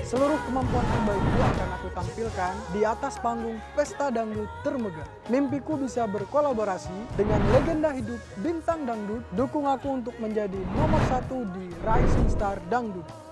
Seluruh kemampuan terbaikku akan aku tampilkan di atas panggung pesta dangdut termegah. Mimpiku bisa berkolaborasi dengan legenda hidup bintang dangdut. Dukung aku untuk menjadi nomor 1 di Rising Star Dangdut.